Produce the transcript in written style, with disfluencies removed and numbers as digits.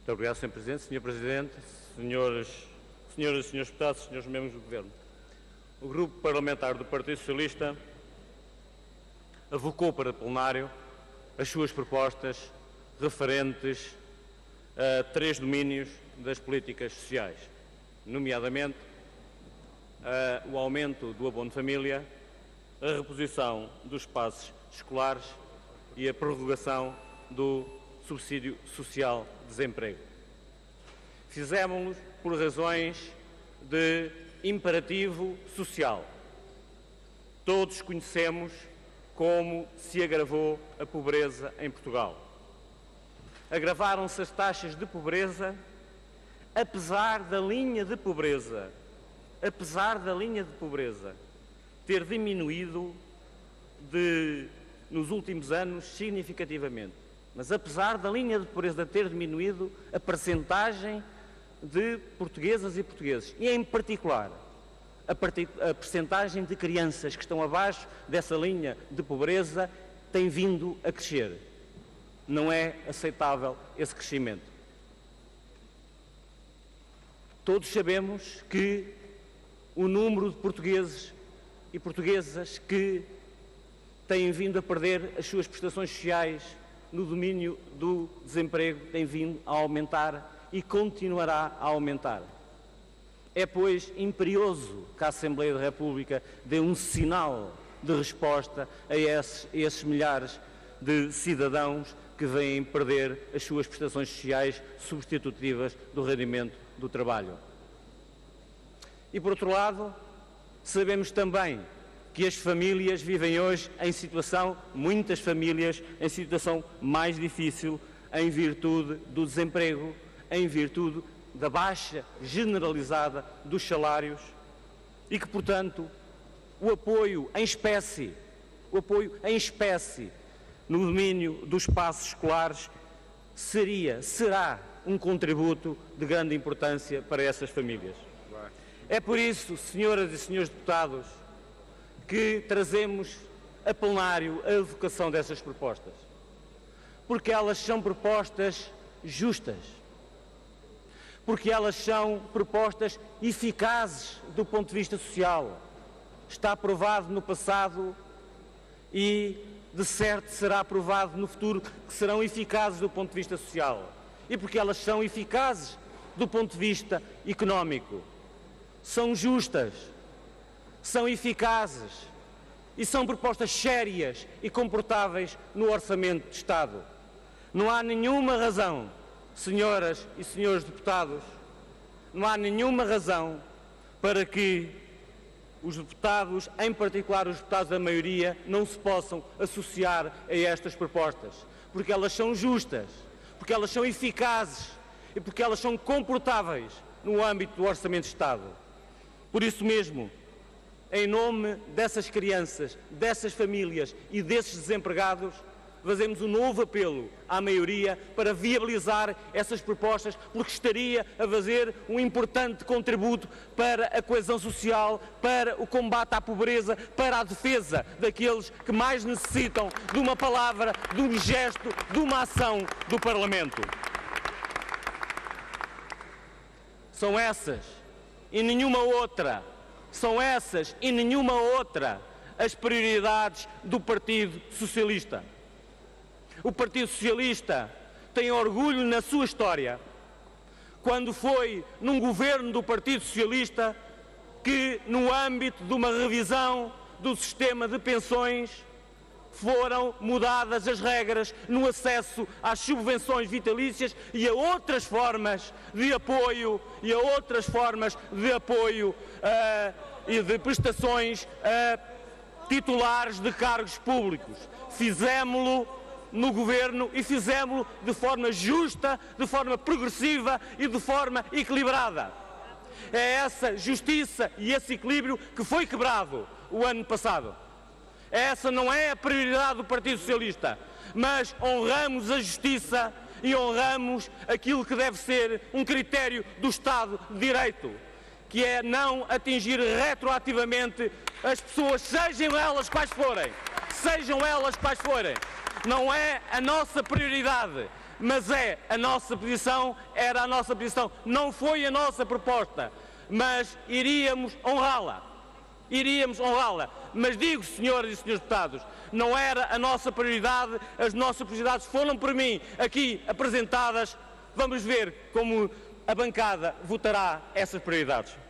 Muito obrigado, Sr. Presidente. Sr. Presidente, senhoras e senhores deputados, senhores membros do Governo. O Grupo Parlamentar do Partido Socialista avocou para o plenário as suas propostas referentes a 3 domínios das políticas sociais, nomeadamente o aumento do abono de família, a reposição dos passos escolares e a prorrogação do subsídio social de desemprego. Fizemos-lo por razões de imperativo social. Todos conhecemos como se agravou a pobreza em Portugal. Agravaram-se as taxas de pobreza, apesar da linha de pobreza ter diminuído nos últimos anos significativamente. Mas apesar da linha de pobreza ter diminuído, a percentagem de portuguesas e portugueses, e em particular a percentagem de crianças que estão abaixo dessa linha de pobreza, tem vindo a crescer. Não é aceitável esse crescimento. Todos sabemos que o número de portugueses e portuguesas que têm vindo a perder as suas prestações sociais no domínio do desemprego tem vindo a aumentar e continuará a aumentar. É, pois, imperioso que a Assembleia da República dê um sinal de resposta a esses milhares de cidadãos que vêm perder as suas prestações sociais substitutivas do rendimento do trabalho. E, por outro lado, sabemos também que as famílias vivem hoje muitas famílias em situação mais difícil em virtude do desemprego, em virtude da baixa generalizada dos salários e que, portanto, o apoio em espécie no domínio dos espaços escolares será um contributo de grande importância para essas famílias. É por isso, senhoras e senhores deputados, que trazemos a plenário a evocação dessas propostas, porque elas são propostas justas, porque elas são propostas eficazes do ponto de vista social. Está provado no passado e, de certo, será provado no futuro que serão eficazes do ponto de vista social. E porque elas são eficazes do ponto de vista económico. São justas, são eficazes e são propostas sérias e comportáveis no Orçamento de Estado. Não há nenhuma razão, senhoras e senhores deputados, não há nenhuma razão para que os deputados, em particular os deputados da maioria, não se possam associar a estas propostas, porque elas são justas, porque elas são eficazes e porque elas são comportáveis no âmbito do Orçamento de Estado. Por isso mesmo, em nome dessas crianças, dessas famílias e desses desempregados, fazemos um novo apelo à maioria para viabilizar essas propostas, porque estaria a fazer um importante contributo para a coesão social, para o combate à pobreza, para a defesa daqueles que mais necessitam de uma palavra, de um gesto, de uma ação do Parlamento. São essas e nenhuma outra as prioridades do Partido Socialista. O Partido Socialista tem orgulho na sua história, quando foi num governo do Partido Socialista que, no âmbito de uma revisão do sistema de pensões, foram mudadas as regras no acesso às subvenções vitalícias e a outras formas de apoio e de prestações a titulares de cargos públicos. Fizemo-lo no Governo e fizemo-lo de forma justa, de forma progressiva e de forma equilibrada. É essa justiça e esse equilíbrio que foi quebrado o ano passado. Essa não é a prioridade do Partido Socialista, mas honramos a justiça e honramos aquilo que deve ser um critério do Estado de Direito, que é não atingir retroativamente as pessoas, sejam elas quais forem, sejam elas quais forem. Não é a nossa prioridade, mas é a nossa posição, era a nossa posição. Não foi a nossa proposta, mas iríamos honrá-la. Iríamos honrá-la. Mas digo, senhoras e senhores deputados, não era a nossa prioridade, as nossas prioridades foram por mim aqui apresentadas. Vamos ver como a bancada votará essas prioridades.